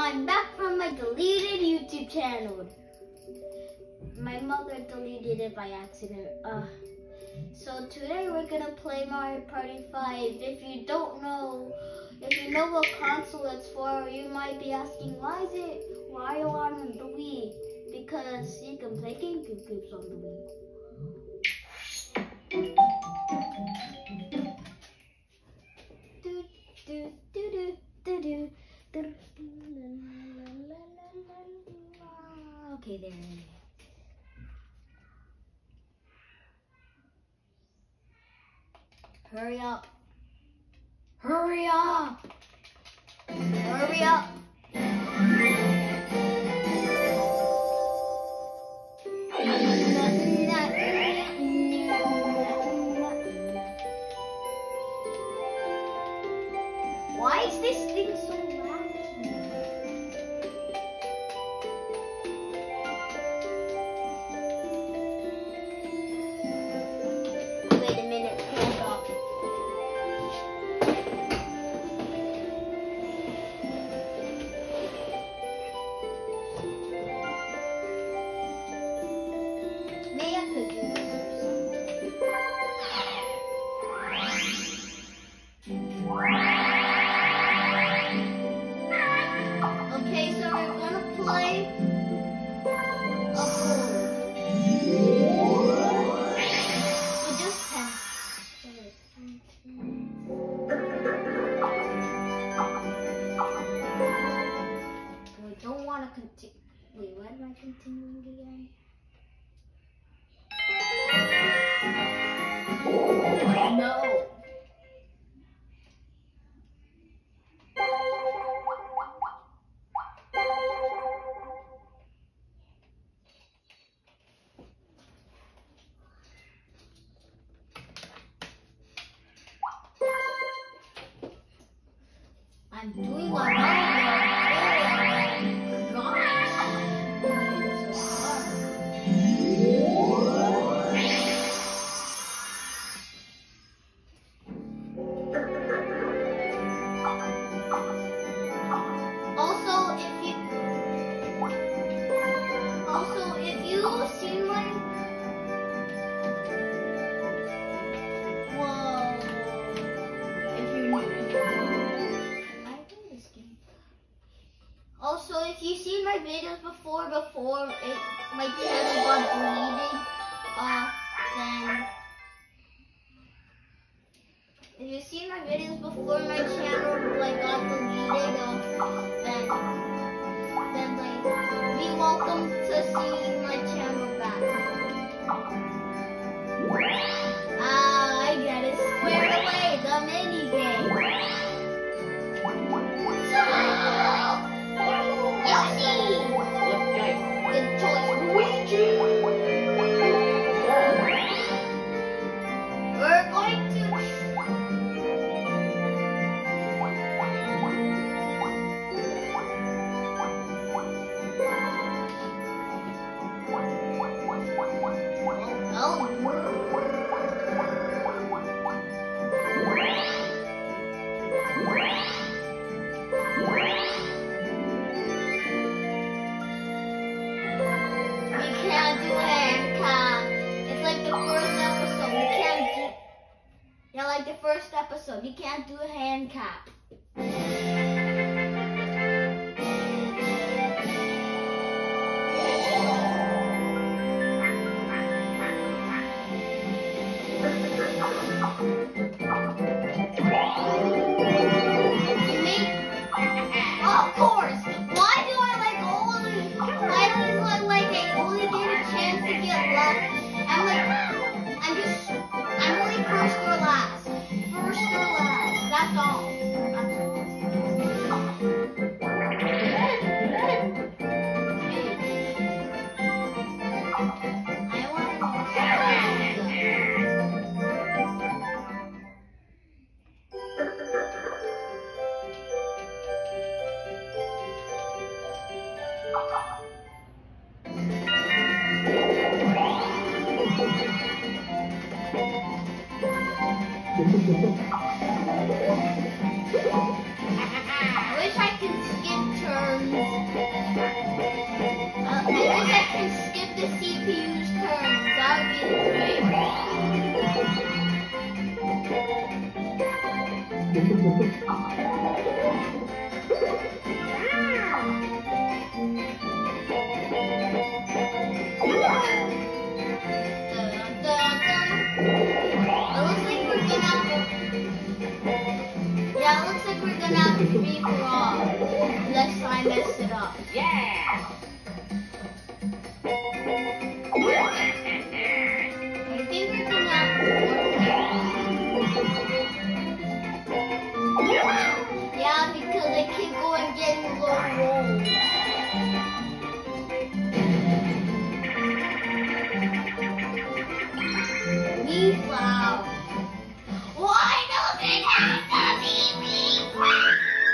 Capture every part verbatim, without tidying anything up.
I'm back from my deleted YouTube channel. My mother deleted it by accident. Uh, so today we're gonna play Mario Party five. If you don't know, if you know what console it's for, you might be asking, why is it Mario on the Wii? Because you can play GameCube games on the Wii. Do, do, do, do, do, do. Okay, there. Hurry up. Hurry up. Hurry up. Why is this thing so loud? Wait a minute, hold up. Maybe I could do this. Okay, so we're gonna play a board. We just have. We don't want to continue. Wait, what am I continuing again? No. I'm doing my Mario. Also, if you also if you see my whoa, if you I play this game. Also, if you see my videos before before it my channel got deleted, uh then if you see my videos before my channel like got deleted, uh, then then like be welcome to see my channel back. Ah, I get it. Squared away, the mini game. Yoshi! Good choice, Luigi! We're going to Yeah, like the first episode, you can't do a hand cap. Of course. Why do I like only? Why do I like I only get a chance to get lucky? I'm like, I'm just, I'm only first or last. First or last. That's all. I want Thank you. Yeah, it looks like we're gonna have a free for all. Unless I mess it up. Yeah! I think we're gonna have four players. Yeah, because I keep going getting low rolls. We flower. Why does it have to be me flower?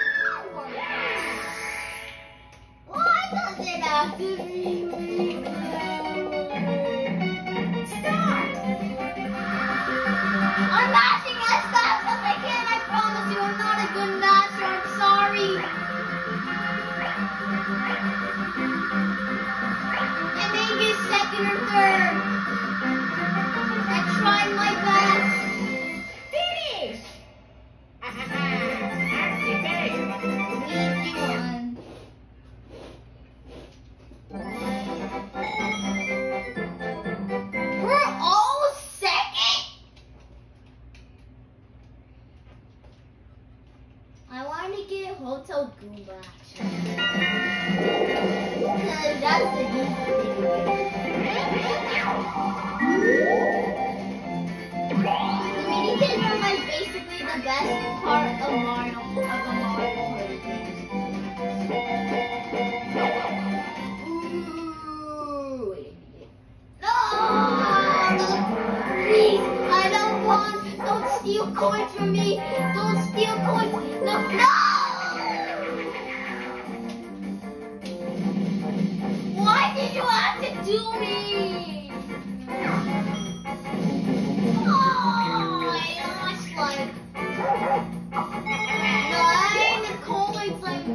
Why does it have to be me flower? Stop! I'm mashing as fast as I can. I promise you, I'm not a good masher. I'm sorry. I may be second or third. I tried my best. Finish! Happy day! Easy one. We're all second? I want to get Hotel Goomba actually. Because that's the easy thing to do. The mini kids are like basically the best part of Mario of a Mario Party game. Ooh, wait a minute. No! Please, I don't want. Don't steal coins from me. Don't steal coins. No, no! Why did you have to do me? Oh, I lost like nine coins. Like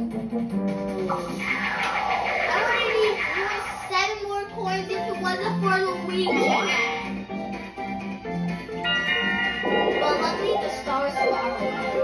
I would need seven more coins if it wasn't for Luigi. But luckily the stars are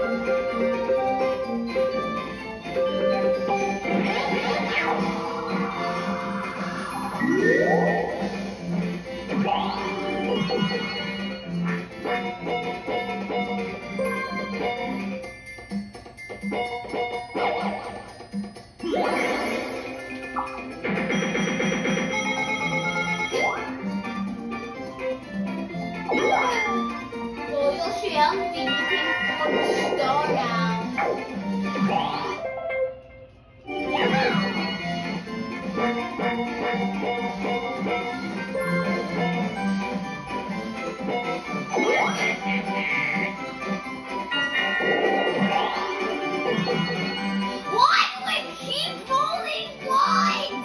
Well, Yoshi Elfie, you can form a star now. Why do we keep rolling wide?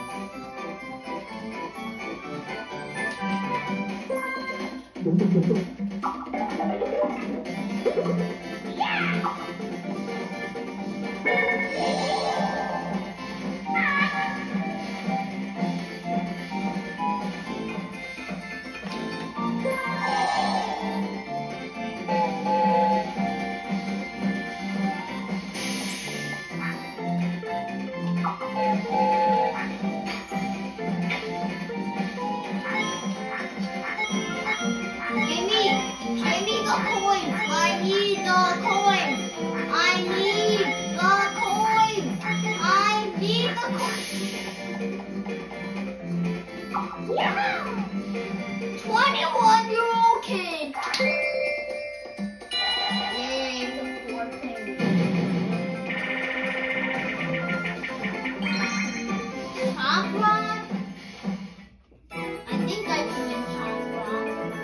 Give me, give me the coins. I need the coins. I need the coins. I need the coins. twenty-one year old kid. Yay, the four thing. Top Rock? I think I can win Top Rock.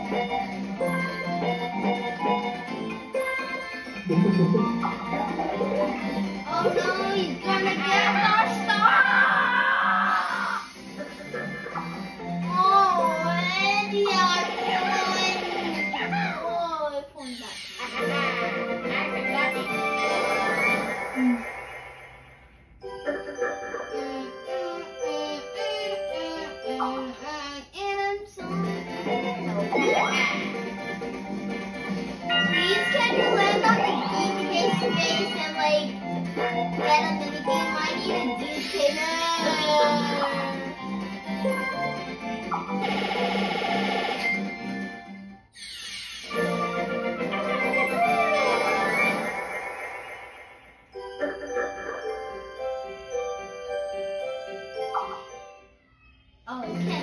Oh no, he's gonna get our star! Oh, and yeah, oh, I found that. And I'm sorry. Please, can you land on the D K space and like get a mini game? I need a D K Oh, you can't.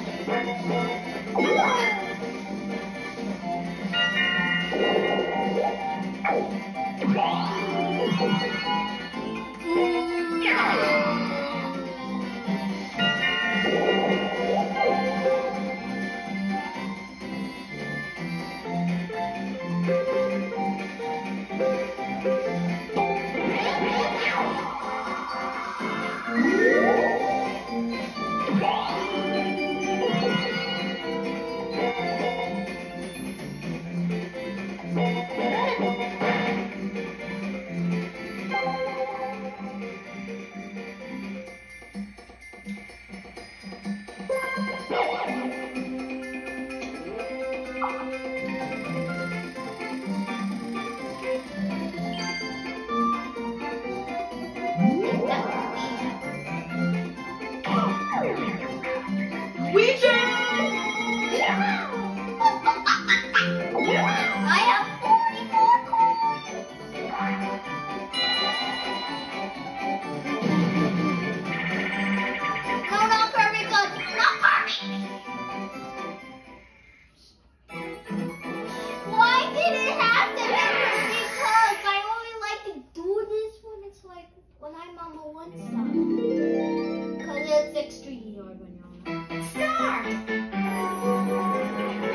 I have forty more coins. No, no, Kirby, go. No, Kirby. Why did it have to be Kirby Cause? I only like to do this when it's like when I'm on the one side. Cause it's extremely hard when you're on the star.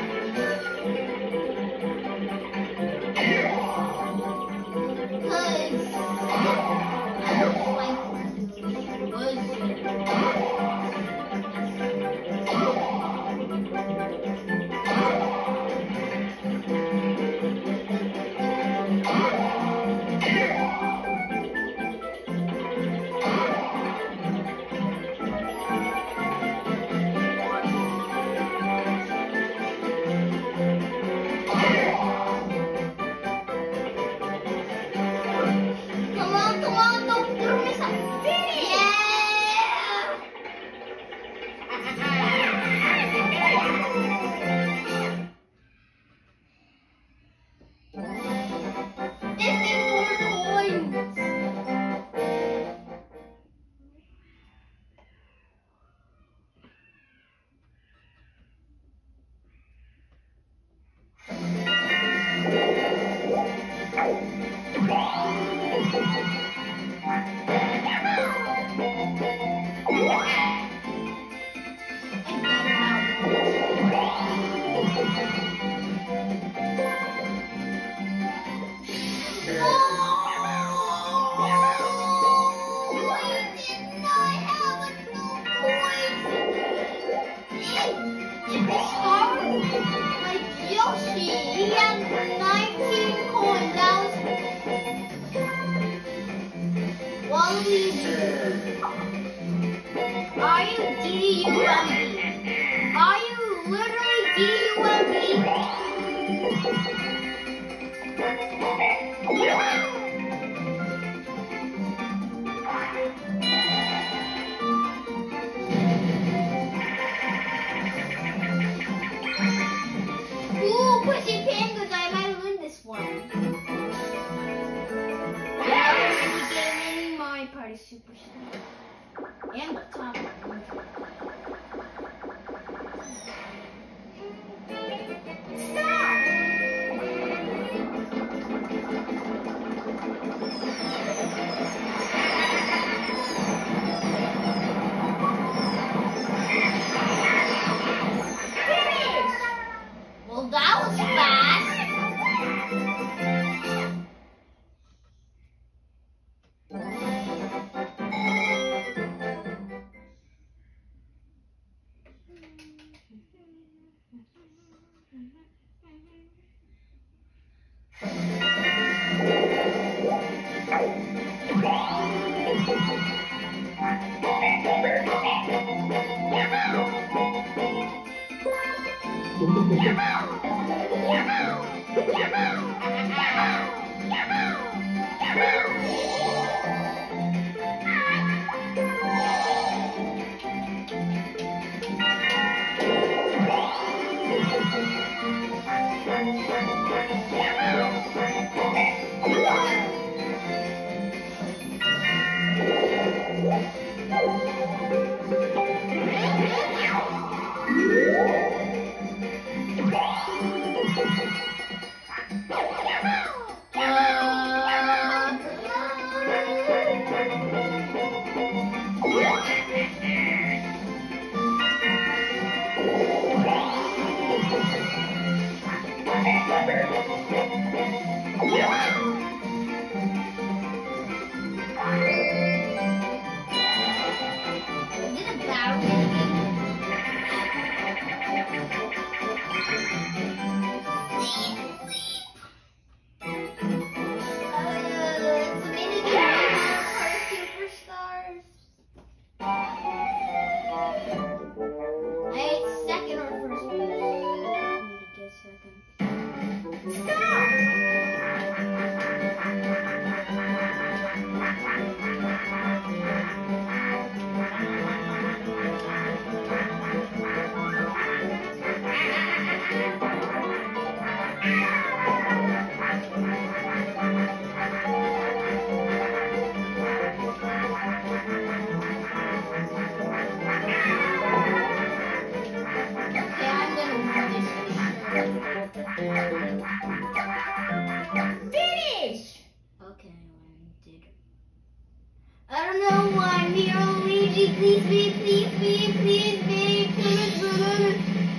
Finish! Okay, I did. I don't know why I'm here, Luigi. Please, please, please, please, please, please, please, please.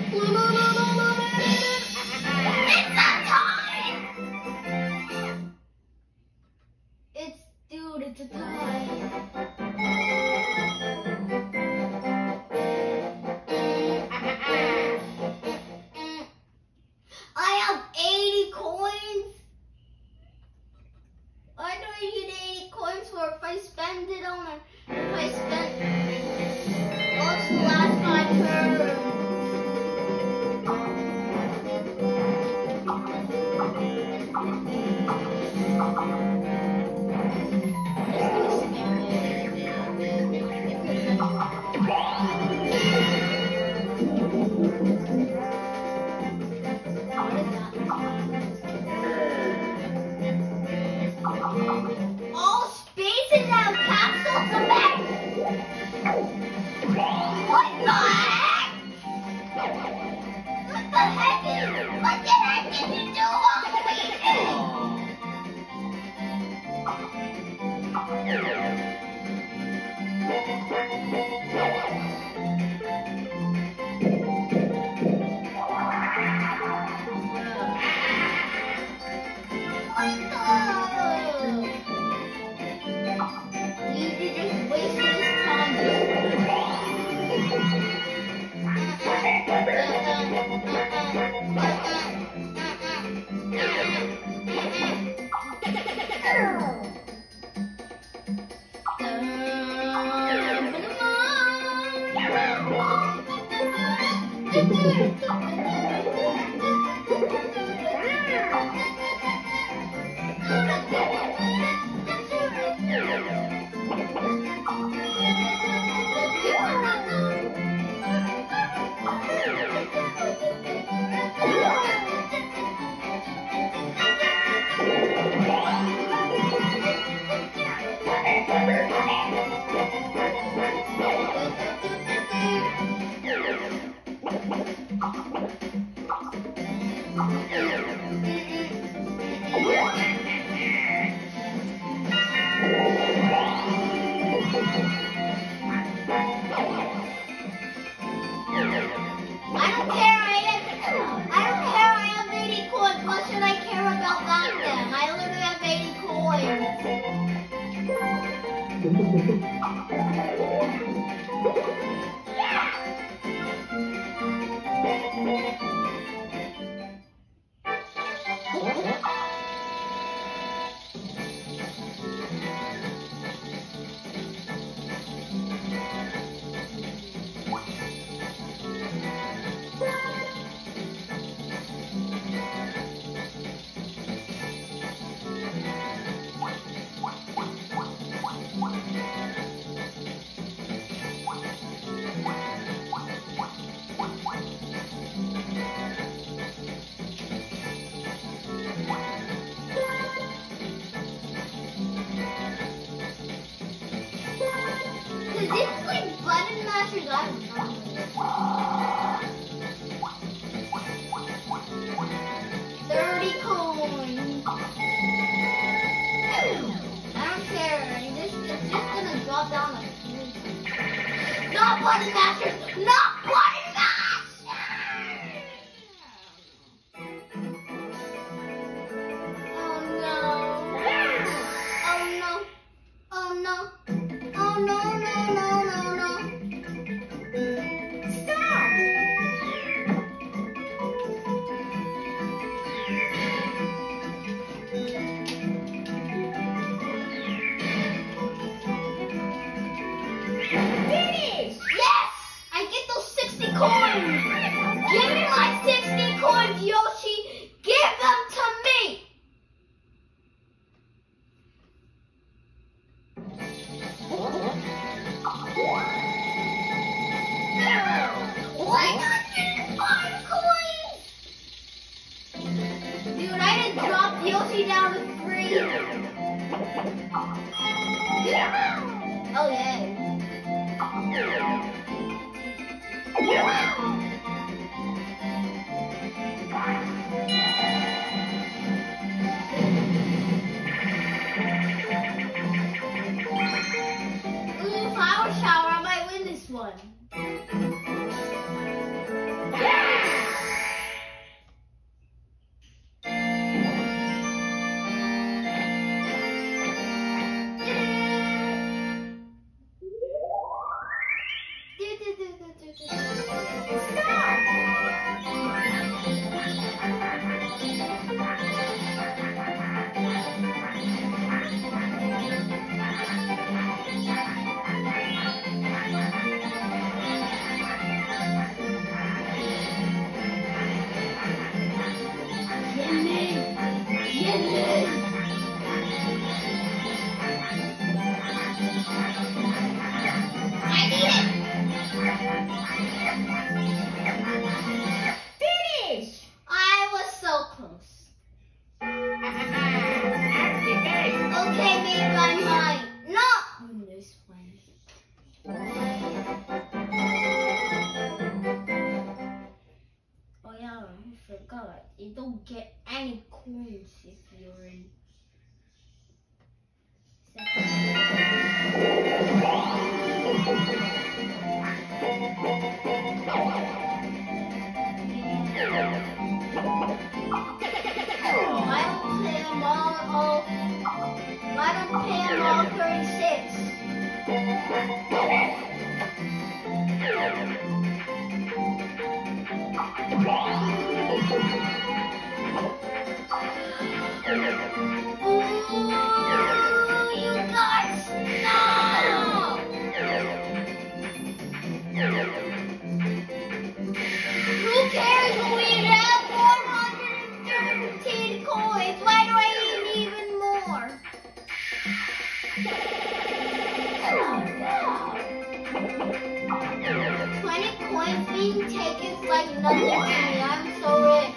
It's not time! It's, dude, it's a tie. I have eighty coins. I know you need eighty coins for if I spend it on a, if I spend, oh, it's the last five turns. All space in that capsule to back. What the heck? What the heck is, what the heck did you do on button mashers! Not button mashers! Oh no. Oh no. Oh no. Oh no, no, no, no, no. Stop! Finish! Yes! I get those sixty coins! Give me my sixty coins, Yoshi! Give them to me! Why not get five coins? Dude, I just dropped Yoshi down to three. Oh yeah. Ooh, flower shower, I might win this one. Finish! I was so close. Okay, maybe I might not win this one. Oh yeah, I forgot. You don't get any coins if you're in Why don't pay them all, all why don't pay them all thirty-six? Ooh, you guys, no! Who cares when we have four hundred thirteen coins? Why do I need even more? twenty coins being taken is like nothing to me. I'm so rich.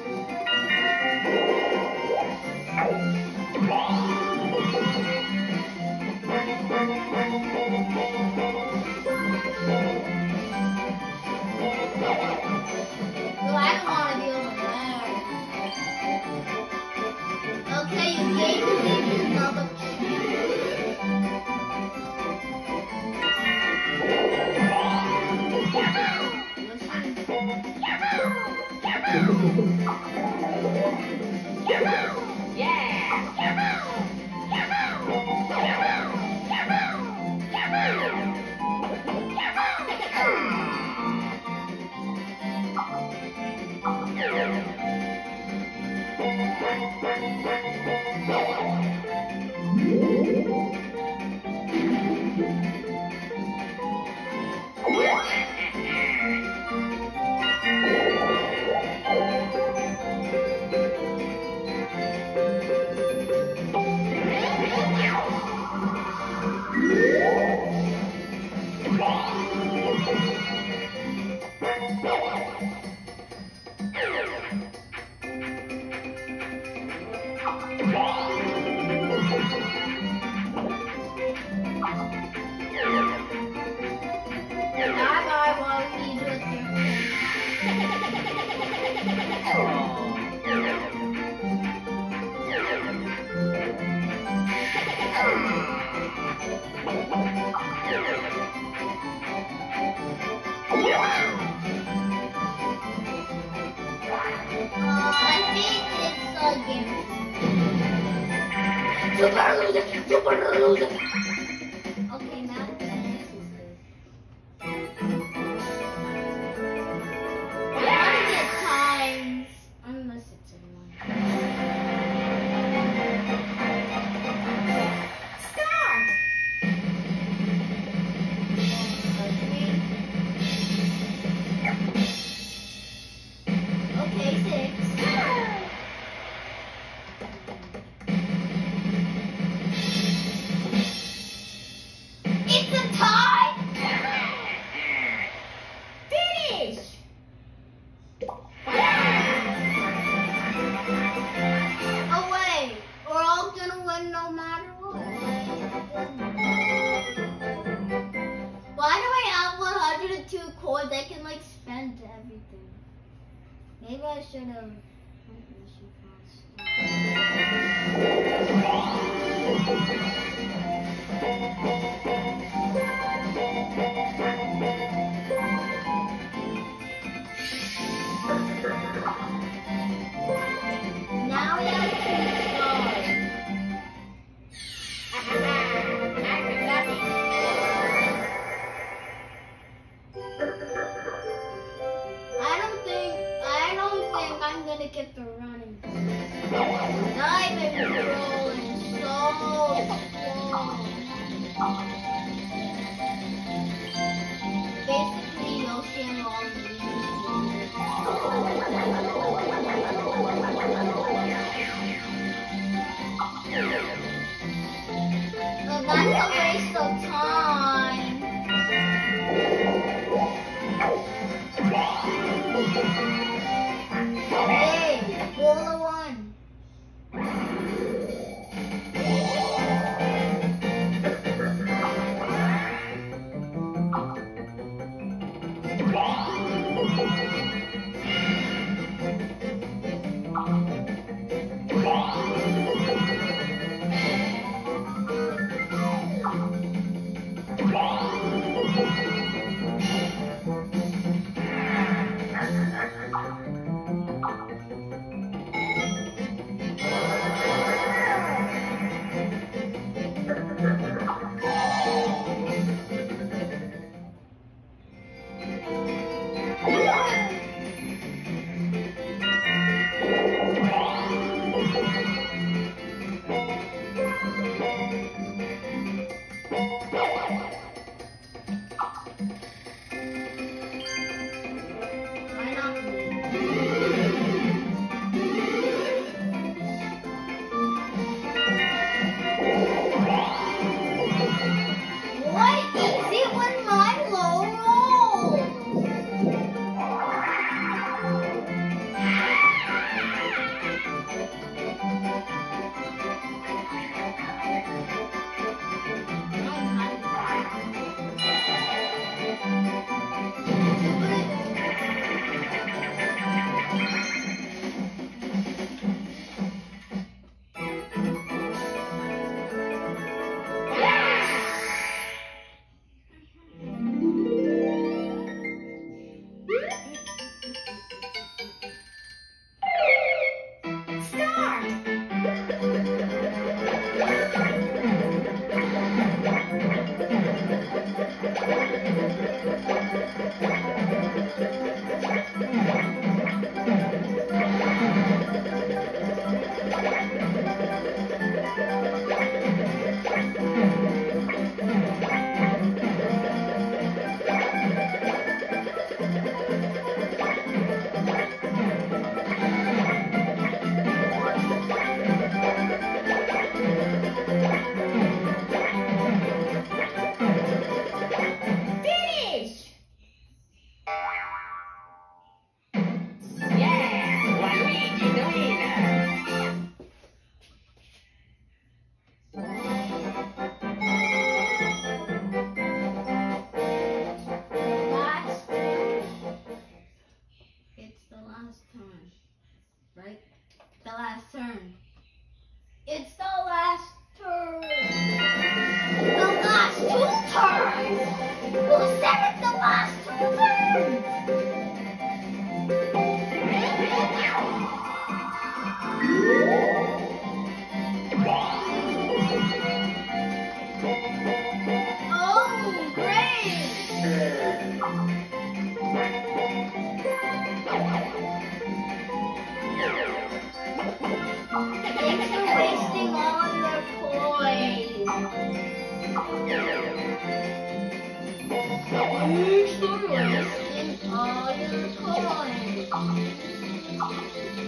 So I don't want to be over there. Okay, you gave me another Uh, I think it's a game. Super loser, super loser. Okay, now this is good. I want to get times, unless it's a one. Start. Okay, six. It's a tie. Finish. Oh wait, we're all gonna win no matter what. Why do I have one hundred two coins? I can like spend everything. Maybe I should have. Now we have two stars. I don't think I don't think I'm gonna get the running. Diamond rolling so slow. Basically, Yoshi and Luigi. Well, that's a waste of time. Hey, roll a one.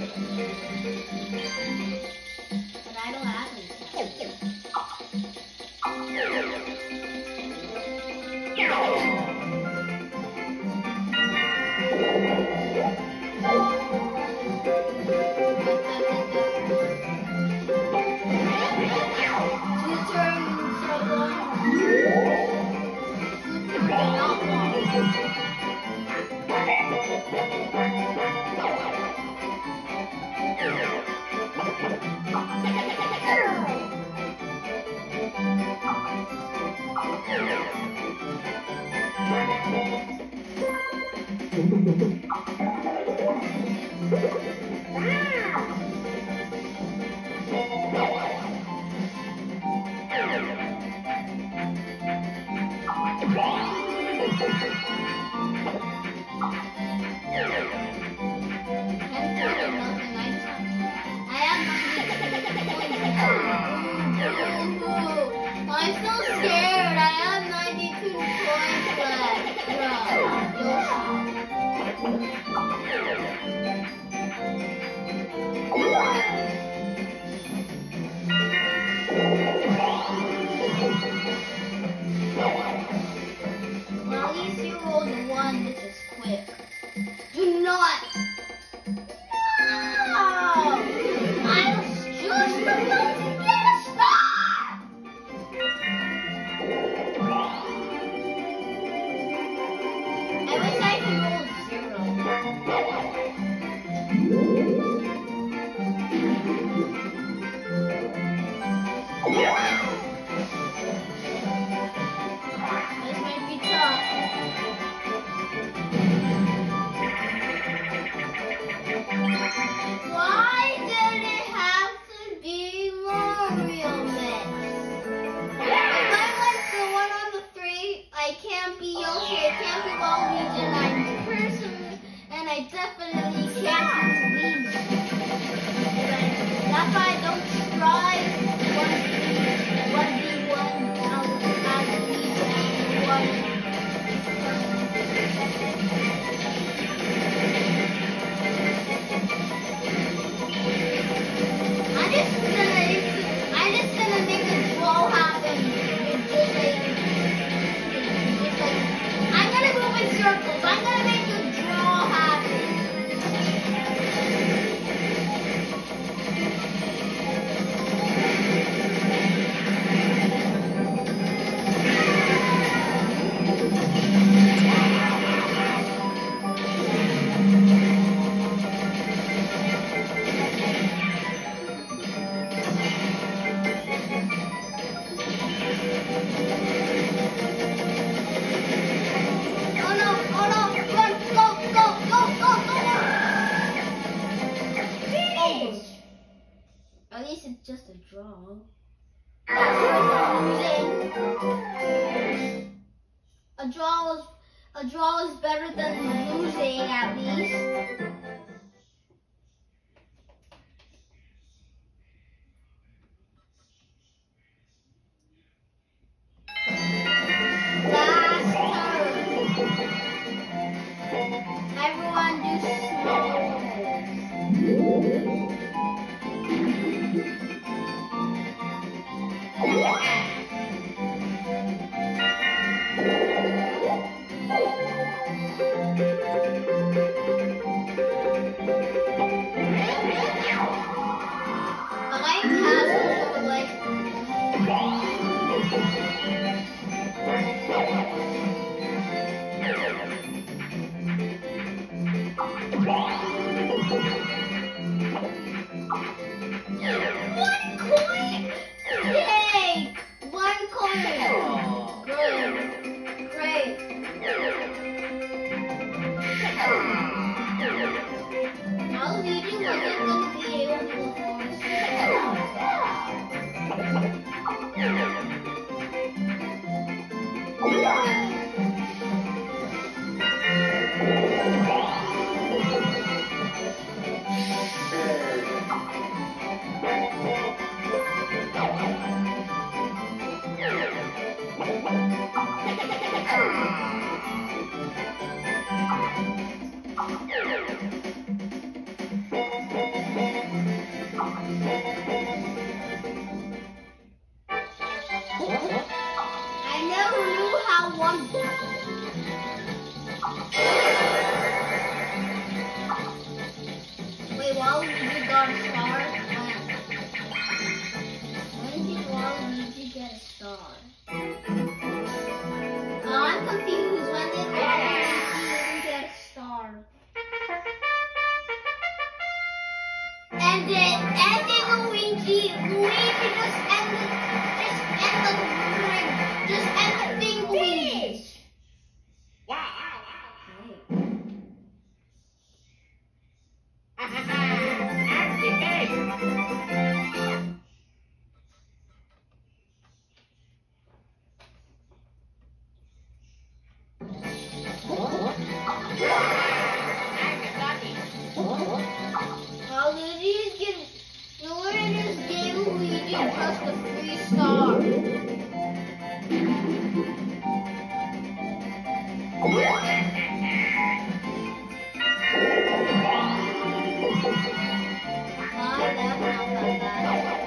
But I don't have any. I'm so scared. I have ninety-two coins left. Well, at least you rolled one. This is quick. Do not. No! I was just about to get a star. I wish I could roll zero. This might be tough. Why did it have to be Mario Mix? If I went the one on the three, I can't be Yoshi, I can't be Waluigi, and I'm person, and I definitely can't be Luigi. That's why I don't try one v one out as Luigi and one. I'm just gonna, I'm just gonna make a draw happen. It's like, it's like, I'm gonna move in circles. I'm gonna make a draw happen. Oh no, oh no, run, go, go, go, go, go. Finish. At least it's just a draw. A draw was, a draw is better than losing at least. Last turn. Everyone do slow. Waluigi got a star? When did Waluigi get a star? Oh, I'm confused. When did Waluigi get a star? And then, and then Luigi, Luigi just ended, just end the ring, just end the thing, Luigi. Wow. While Luigi is getting, Luigi is giving Luigi just a free star. Why that sound like that?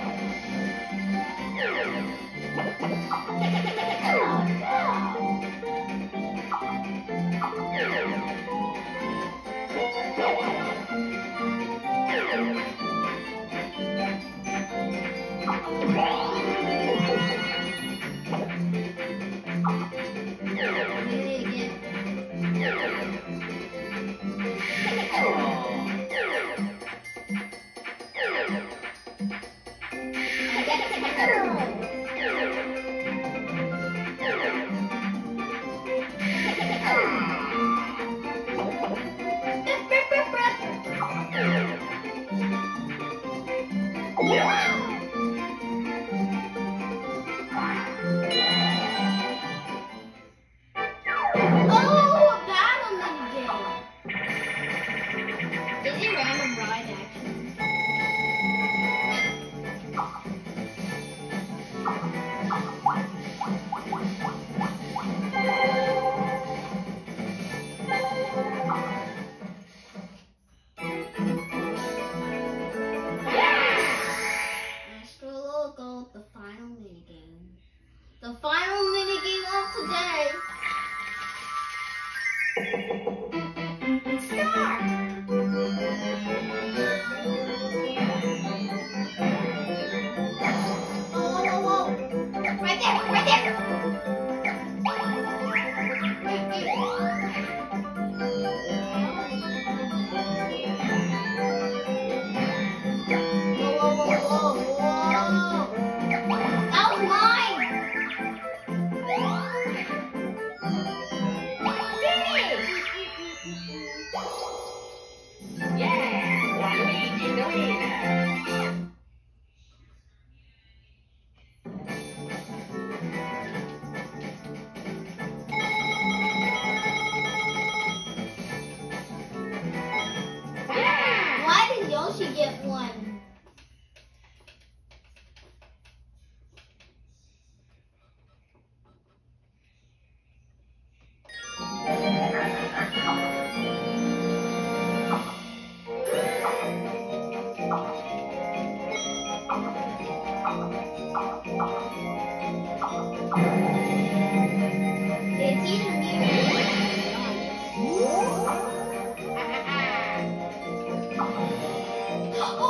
The final minigame of today. Start. Whoa, whoa, whoa, whoa. Right there, right there. Right there. Whoa, whoa, whoa, whoa, whoa. That was mine. Yeah, Waluigi the winner. Why did Yoshi get one? It's either me or you. Oh,